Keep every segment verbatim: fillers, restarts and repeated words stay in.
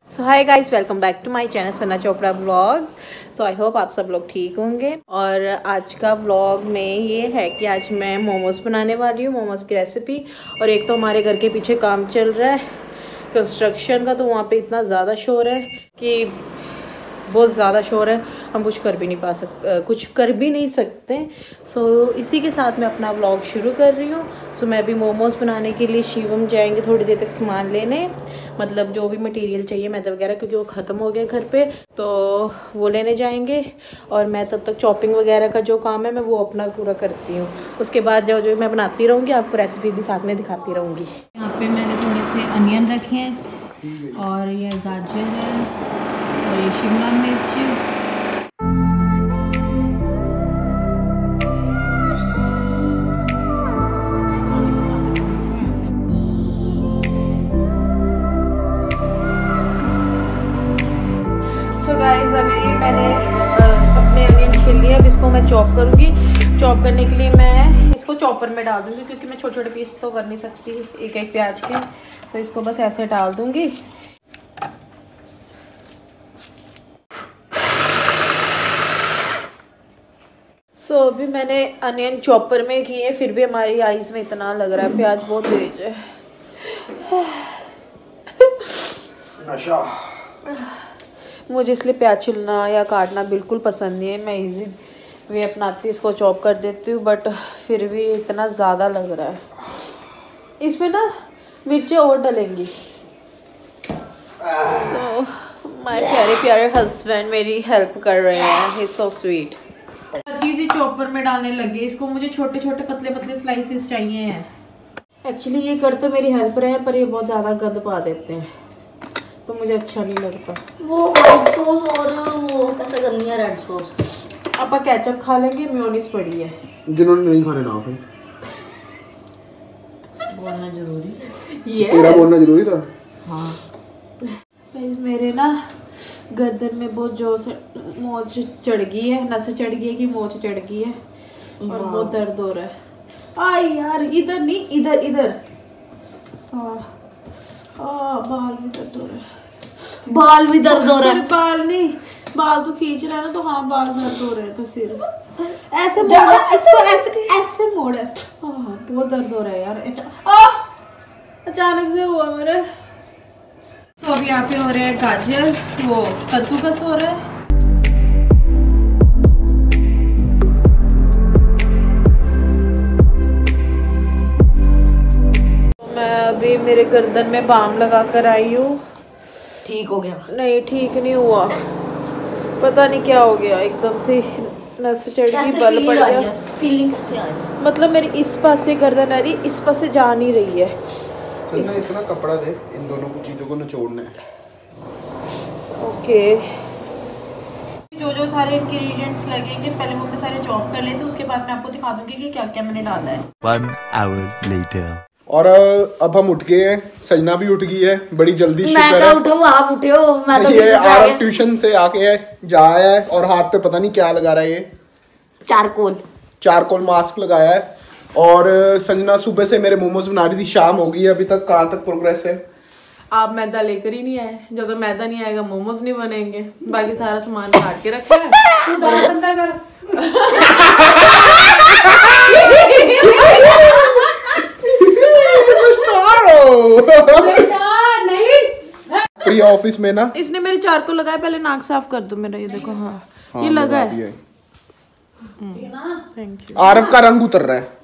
So hi guys, welcome back to my channel Sana Chopra vlogs. So I hope आप सब लोग ठीक होंगे। और आज का व्लॉग में ये है कि आज मैं मोमोज़ बनाने वाली हूँ, मोमोज़ की रेसिपी। और एक तो हमारे घर के पीछे काम चल रहा है कंस्ट्रक्शन का, तो वहाँ पे इतना ज़्यादा शोर है कि बहुत ज़्यादा शोर है, हम कुछ कर भी नहीं पा सकते, कुछ कर भी नहीं सकते। सो so, इसी के साथ मैं अपना व्लॉग शुरू कर रही हूँ। सो so, मैं अभी मोमोज़ बनाने के लिए शिवम जाएंगे थोड़ी देर तक सामान लेने, मतलब जो भी मटेरियल चाहिए मैदा वगैरह, क्योंकि वो ख़त्म हो गया घर पे, तो वो लेने जाएंगे। और मैं तब तक चॉपिंग वगैरह का जो काम है मैं वो अपना पूरा करती हूँ। उसके बाद जो जो मैं बनाती रहूँगी, आपको रेसिपी भी साथ में दिखाती रहूँगी। यहाँ पे मैंने थोड़े से अनियन रखे हैं, और ये गाजर है, और ये शिमला मिर्च। सो गाइस, अभी मैंने अपने अनियन छील लिए, अब इसको मैं चॉप करूँगी। चॉप करने के लिए मैं इसको चॉपर में डाल दूँगी, क्योंकि मैं छोटे छोटे पीस तो कर नहीं सकती एक एक प्याज के, तो इसको बस ऐसे डाल दूँगी। सो so, अभी मैंने अनियन चॉपर में किए, फिर भी हमारी आईज में इतना लग रहा है प्याज बहुत तेज है। नशा। मुझे इसलिए प्याज छिलना या काटना बिल्कुल पसंद नहीं है, मैं इजी वे अपनाती हूँ, इसको चॉप कर देती हूँ, बट फिर भी इतना ज़्यादा लग रहा है। इसमें ना मिर्चें और डलेंगी। सो माय प्यारे प्यारे हस्बैंड मेरी हेल्प कर रहे हैं, ही इज सो स्वीट। हर चीज़ ही चॉपर में डालने लगे, इसको मुझे छोटे छोटे पतले पतले स्लाइसेस चाहिए हैं। एक्चुअली ये कर तो मेरी हेल्प रहे हैं, पर ये बहुत ज़्यादा गंद पा देते हैं, तो मुझे अच्छा नहीं लगता। वो व्हाइट सॉस और वो कैसे करनी है, रेड सॉस। आप केचप खा लेंगे, मेयोनीज पड़ी है। जिन्होंने नहीं खाने ना आप बोलना जरूरी ये तेरा बोलना जरूरी था। हाँ मेरे ना गर्दन में बहुत जोर से मोच चढ़ गई है, नस चढ़ गई है कि मोच चढ़ गई है, और बहुत दर्द हो रहा है। आई यार, इधर नहीं, इधर इधर बाल भी दर्द हो रहा है, बाल भी दर्द हो रहा है। बाल नहीं, बाल तो खींच रहा है ना, तो हाँ बाल दर्द हो रहे हैं। तो सिर ऐसे मोड़, इसको ऐसे ऐसे मोड़, ऐसे हाँ बहुत दर्द हो रहा है यार, अचानक से हुआ मेरे। तो अब यहाँ पे हो रहा है गाजर, वो कद्दूकस हो रहा है। तो मैं अभी मेरे गर्दन में बाम लगा कर आई हूँ। ठीक हो गया? नहीं, ठीक नहीं हुआ, पता नहीं क्या हो गया, एकदम से नस चढ़ गई, बल पड़ गया। फीलिंग कैसे आ रही? मतलब मेरी इस पास से गर्दन आ रही, इस पास से जा नहीं रही है। इस... इतना कपड़ा दे, इन दोनों को चीजों को निचोड़ना है। ओके, जो जो सारे इंग्रेडिएंट्स लगेंगे पहले वो मैं सारे चॉप कर लेते, उसके बाद मैं आपको दिखा दूंगी कि क्या क्या मैंने डाला है। One hour later. और अब हम उठ गए हैं, सजना भी उठ गई है बड़ी जल्दी। मैं तो उठूं, आप उठे हो, मैं तो ये आरव ट्यूशन से आके जा आया है, और हाथ पे पता नहीं क्या लगा रहा है, ये चारकोल चारकोल मास्क लगाया है। और संजना सुबह से मेरे मोमोज बना रही थी, शाम हो गई है, अभी तक कहाँ तक प्रोग्रेस है? आप मैदा लेकर ही नहीं आए, जब तक मैदा नहीं आएगा मोमोज नहीं बनेंगे। बाकी सारा सामान काट के रखा है। प्रिया ऑफिस में ना, इसने मेरे चार को लगाया, पहले नाक साफ कर दो मेरा, ये देखो। हाँ, हाँ ये लगा है। Thank you. आरव का रंग उतर रहा है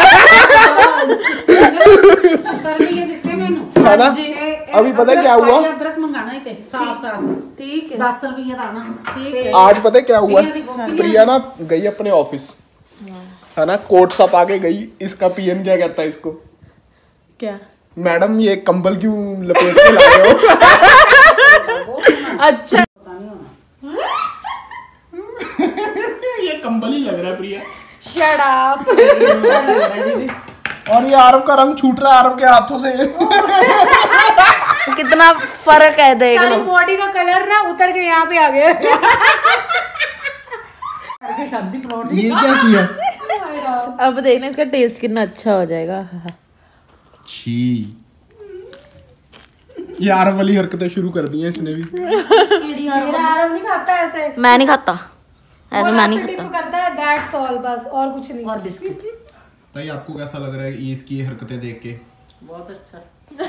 है ना? अभी पता है क्या हुआ? अदरक मंगाना ही थे, साफ साफ, ठीक है, दस रुपये दाना, ठीक है। आज पता है क्या हुआ? प्रिया ना गई अपने ऑफिस, है ना, कोट सा पाके गई। इसका पीएम क्या कहता है इसको? क्या? मैडम ये कंबल क्यों लपेट के लाए हो? अच्छा ये कंबल ही लग रहा है प्रिया। Shut up. अच्छा लग रहा है दीदी। और ये आरव का रंग छूट रहा है आरव के हाथों से। कितना फर्क है, देख लो। बॉडी का कलर ना उतर के यहाँ पे आ गया। ये क्या किया? अब देखना इसका टेस्ट कितना अच्छा हो जाएगा। छी। ये आरव वाली हरकतें शुरू कर दी हैं इसने भी। मेरा आरव नहीं खाता ऐसे। मैं नहीं खाता ऐसे, मैं नहीं टिप खाता। करता है, दैट्स ऑल, बस और कुछ नहीं। और बिस्किट। ताई आपको कैसा लग रहा है ये इसकी हरकतें देख के? बहुत अच्छा।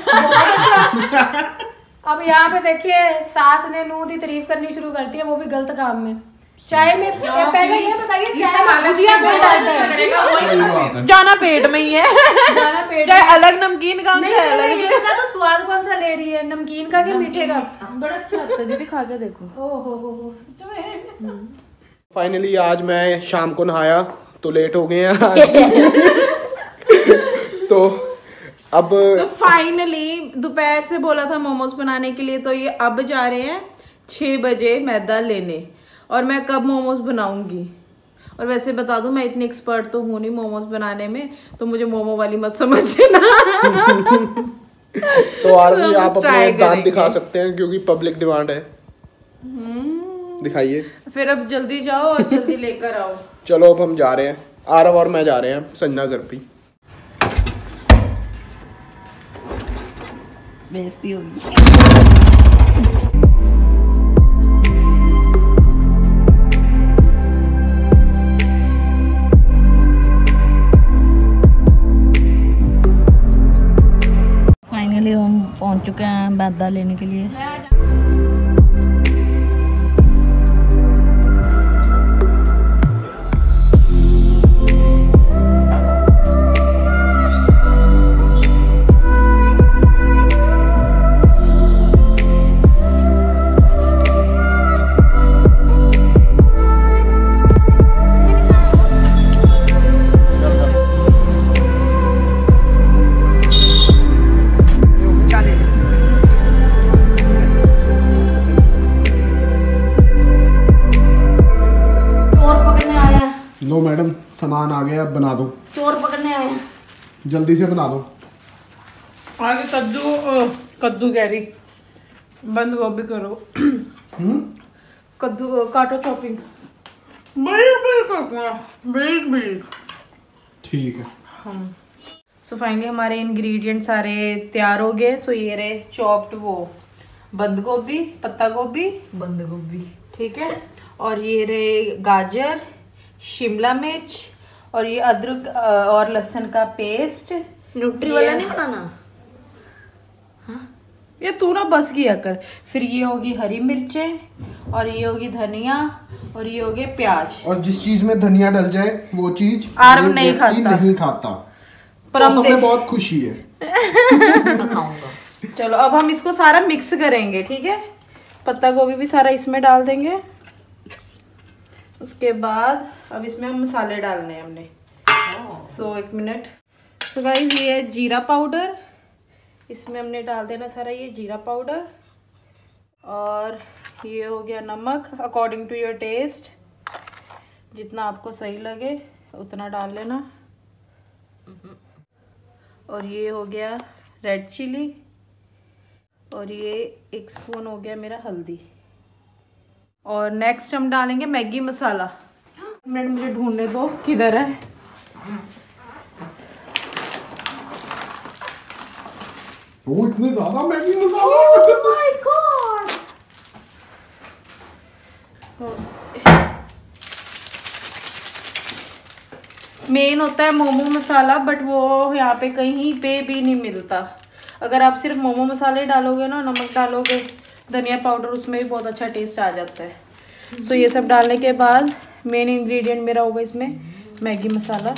अब यहाँ पे देखिए सास ने नूह की तारीफ करनी शुरू करती है, वो भी गलत काम में। चाय में पहले ये बताइए चाय में भुजिया कौन डालता है? जाना पेट में ही है। जाना पेट चाहे अलग नमकीन का नहीं, चाहे नहीं, अलग। ये बता तो स्वाद कौन सा ले रही है, नमकीन का कि मीठे का? बड़ा अच्छा लगता है दीदी, खा के देखो। ओ हो हो हो। फाइनली आज मैं शाम को नहाया तो लेट हो गए हैं। तो अब तो फाइनली दोपहर से बोला था मोमोज बनाने के लिए, तो ये अब जा रहे हैं छः बजे मैदा लेने, और मैं कब मोमोज बनाऊंगी। और वैसे बता दूं मैं इतनी एक्सपर्ट तो हूँ नहीं मोमोज बनाने में, तो मुझे मोमो वाली मत समझना। तो आरवी तो आप अपने दांत दिखा सकते हैं क्योंकि पब्लिक डिमांड है। दिखाइए। फिर अब जल्दी जाओ और जल्दी लेकर आओ। चलो अब हम जा रहे हैं, आरव और मैं जा रहे हैं संजना घर पे। बेइज्जती होगी। फाइनली हम पहुंच चुके हैं मैदा लेने के लिए। लो मैडम सामान आ गया, अब बना दो। चोर पकड़ने आए हैं। जल्दी से बना दो। आगे कद्दू कद्दू कह रही, बंद गोभी करो। कद्दू काटो, चॉपिंग बारीक बारीक करना, बारीक बारीक। ठीक है। हम सो फाइनली हमारे इंग्रेडिएंट सारे तैयार हो गए। सो ये रहे चॉप्ड वो बंद गोभी, पत्ता गोभी, बंद गोभी, ठीक है। और ये रहे गाजर, शिमला मिर्च, और ये अदरक और लहसुन का पेस्ट। न्यूट्री वाला नहीं बनाना। ये तू ना बस किया कर। फिर ये होगी हरी मिर्चें, और ये होगी धनिया, और ये होगे प्याज। और जिस चीज में धनिया डल जाए वो चीज आरव नहीं खाता। नहीं खाता पर तो हम हमें देख- बहुत खुशी है। मैं खाऊंगा। चलो अब हम इसको सारा मिक्स करेंगे, ठीक है। पत्ता गोभी भी सारा इसमें डाल देंगे। उसके बाद अब इसमें हम मसाले डालने हैं हमने। सो so, एक मिनट। तो गाइस ये है जीरा पाउडर, इसमें हमने डाल देना सारा ये जीरा पाउडर। और ये हो गया नमक अकॉर्डिंग टू योर टेस्ट, जितना आपको सही लगे उतना डाल लेना। और ये हो गया रेड चिली, और ये एक स्पून हो गया मेरा हल्दी। और नेक्स्ट हम डालेंगे मैगी मसाला। मिनट मुझे ढूंढने दो किधर है। वो इतने ज्यादा मैगी मसाला। My god. मेन होता है मोमो मसाला, बट वो यहाँ पे कहीं पे भी नहीं मिलता। अगर आप सिर्फ मोमो मसाले डालोगे ना, नमक डालोगे, धनिया पाउडर, उसमें भी बहुत अच्छा टेस्ट आ जाता है। सो so, ये सब डालने के बाद मेन इंग्रेडिएंट मेरा होगा इसमें मैगी मसाला।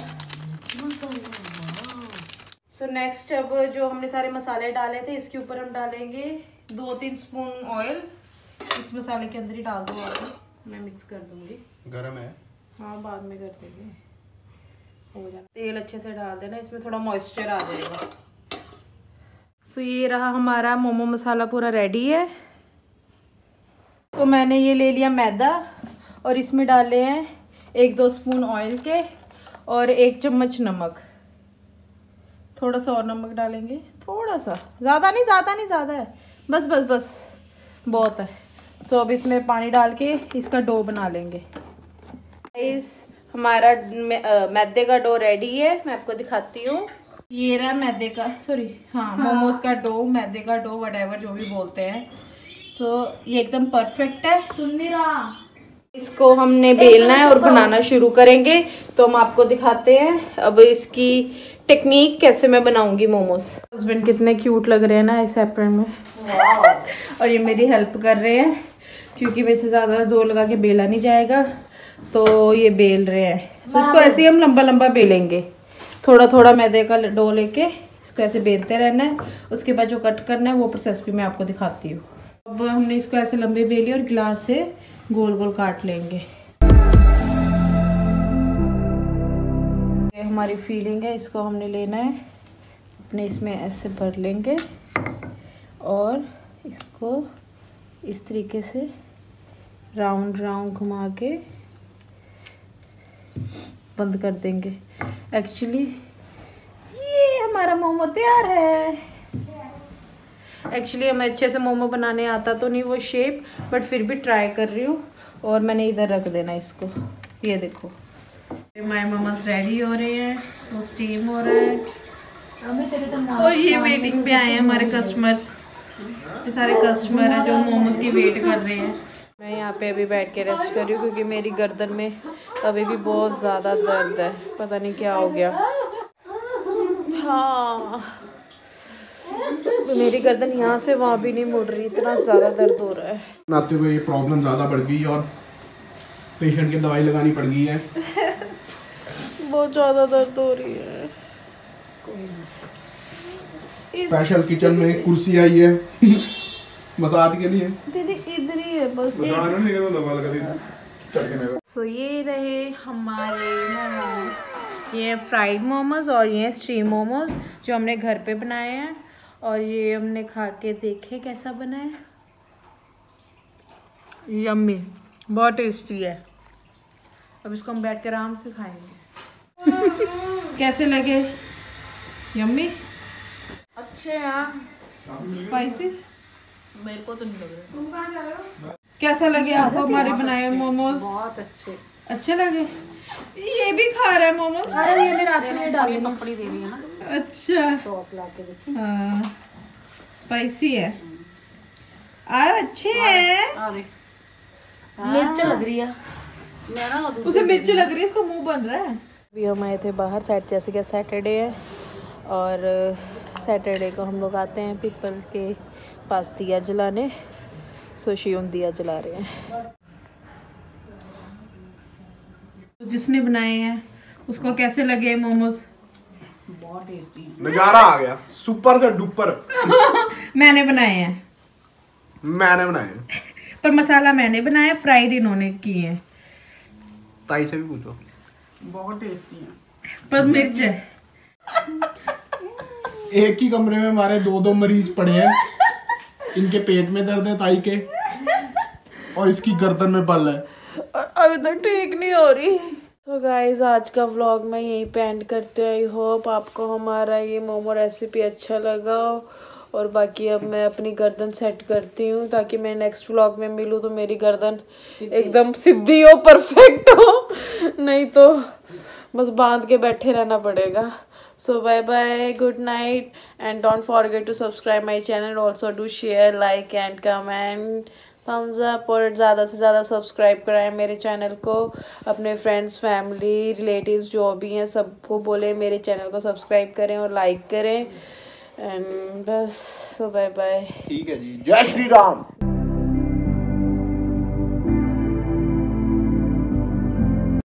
सो so, नेक्स्ट अब जो हमने सारे मसाले डाले थे इसके ऊपर हम डालेंगे दो तीन स्पून ऑयल। इस मसाले के अंदर ही डाल दो ऑयल, मैं मिक्स कर दूंगी। गरम है। हाँ बाद में कर देंगे, हो जाए। तेल अच्छे से डाल देना, इसमें थोड़ा मॉइस्चर आ जाएगा। सो so, ये रहा हमारा मोमो मसाला पूरा रेडी है। तो मैंने ये ले लिया मैदा, और इसमें डाले हैं एक दो स्पून ऑयल के, और एक चम्मच नमक। थोड़ा सा और नमक डालेंगे, थोड़ा सा, ज़्यादा नहीं, ज़्यादा नहीं, ज़्यादा है, बस बस बस बहुत है। सो so, अब इसमें पानी डाल के इसका डो बना लेंगे। इस हमारा मैदे का डो रेडी है, मैं आपको दिखाती हूँ। ये रहा मैदे का, सॉरी हाँ मोमोज का डो, मैदे का डो, व्हाटएवर जो भी बोलते हैं। सो so, ये एकदम परफेक्ट है। सुन नहीं रहा। इसको हमने बेलना है और बनाना शुरू करेंगे, तो हम आपको दिखाते हैं अब इसकी टेक्निक कैसे मैं बनाऊंगी मोमोज। हस्बैंड कितने क्यूट लग रहे हैं ना इस एप्रन में। और ये मेरी हेल्प कर रहे हैं क्योंकि मेरे से ज़्यादा जोर लगा के बेला नहीं जाएगा, तो ये बेल रहे हैं। तो इसको ऐसे ही हम लंबा लंबा बेलेंगे, थोड़ा थोड़ा मैदे का डो लेके इसको ऐसे बेलते रहना है। उसके बाद जो कट करना है वो प्रोसेस भी मैं आपको दिखाती हूँ। अब हमने इसको ऐसे लंबे बेली और गिलास से गोल गोल काट लेंगे। ये हमारी फीलिंग है, इसको हमने लेना है अपने इसमें ऐसे भर लेंगे और इसको इस तरीके से राउंड राउंड घुमा के बंद कर देंगे। एक्चुअली ये हमारा मोमो तैयार है। एक्चुअली हमें अच्छे से मोमो बनाने आता तो नहीं वो शेप, बट फिर भी ट्राई कर रही हूँ। और मैंने इधर रख देना इसको, ये देखो हमारे मोमोज रेडी हो रहे हैं, वो स्टीम हो रहा है। और ये वेटिंग पे आए हैं हमारे कस्टमर्स, ये सारे कस्टमर हैं जो मोमोज की वेट कर रहे हैं। मैं यहाँ पे अभी बैठ के रेस्ट कर रही हूँ क्योंकि मेरी गर्दन में अभी भी बहुत ज़्यादा दर्द है, पता नहीं क्या हो गया। हाँ मेरी गर्दन यहाँ से वहाँ भी नहीं मुड़ रही, इतना ज़्यादा दर्द हो रहा है। नाते हुए ये प्रॉब्लम ज़्यादा बढ़ गई और पेशेंट की दवाई लगानी पड़ गई है। बहुत ज़्यादा दर्द हो रही है। स्पेशल किचन में कुर्सी आई है मसाज के लिए। दीदी इधर ही है बस। सो ये रहे हमारे मोमोज, ये फ्राइड मोमोज और ये स्टीम मोमोज जो हमने घर पे बनाए हैं। और ये हमने खा के देखे कैसा बना है। यम्मी, बहुत टेस्टी है। अब इसको हम बैठ कर आराम से खाएंगे। कैसे लगे? यम्मी, अच्छे हैं। स्पाइसी? मेरे को तो नहीं लग रहा। तुम कहाँ जा रहे हो? कैसा लगे आपको हमारे बनाए हुए मोमोज? बहुत अच्छे अच्छे लगे। ये भी खा रहा है मोमोज। अरे ये मैं रात में डाली पपड़ी दे रही है ना, अच्छा टॉप ला के देखी। हाँ स्पाइसी है। आ अच्छे हैं। अरे मिर्च लग रही है। मैं ना उसे मिर्च लग रही है, उसका मुंह बन रहा है। अभी हम आए थे बाहर, सैट जैसे कि सैटरडे है और सैटरडे को हम लोग आते हैं पीपल के पास दिया जलाने। सो शिवम दिया जला रहे हैं। तो जिसने बनाए हैं उसको कैसे लगे मोमोज? बहुत टेस्टी है। नजारा आ गया, सुपर से डुपर। मैंने बनाए हैं। मैंने बनाए पर मसाला मैंने बनाया, फ्राइड इन्होंने किए हैं। ताई से भी पूछो। बहुत टेस्टी है। पर मिर्च है। एक ही कमरे में हमारे दो दो मरीज पड़े हैं। इनके पेट में दर्द है ताई के, और इसकी गर्दन में बल है। अभी तक तो ठीक नहीं हो रही। तो गाइज आज का व्लॉग मैं यहीं पे एंड करते हैं। आई होप आपको हमारा ये मोमो रेसिपी अच्छा लगा। और बाकी अब मैं अपनी गर्दन सेट करती हूँ ताकि मैं नेक्स्ट व्लॉग में मिलूँ तो मेरी गर्दन एकदम सीधी हो, परफेक्ट हो, नहीं तो बस बांध के बैठे रहना पड़ेगा। So bye bye, good night and don't forget to subscribe my channel. Also do share, like and comment, thumbs up, और ज़्यादा से ज़्यादा सब्सक्राइब कराएं मेरे चैनल को। अपने फ्रेंड्स, फैमिली, रिलेटिव्स जो भी हैं सबको बोले मेरे चैनल को सब्सक्राइब करें और लाइक करें। एंड बस, सो बाय बाय। ठीक है जी, जय श्री राम।